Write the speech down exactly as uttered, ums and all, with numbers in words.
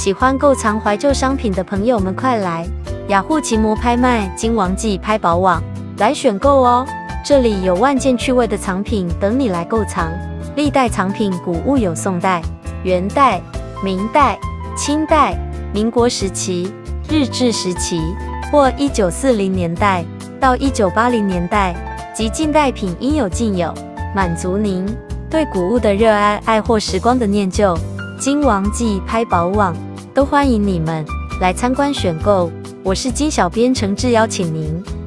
喜欢购藏怀旧商品的朋友们，快来雅虎奇摩拍卖、金王记拍宝网来选购哦！这里有万件趣味的藏品等你来购藏。历代藏品古物有宋代、元代、明代、清代、民国时期、日治时期或一九四零年代到一九八零年代及近代品应有尽有，满足您对古物的热爱、爱或时光的念旧。金王记拍宝网都欢迎你们来参观选购。我是金小编，诚挚邀请您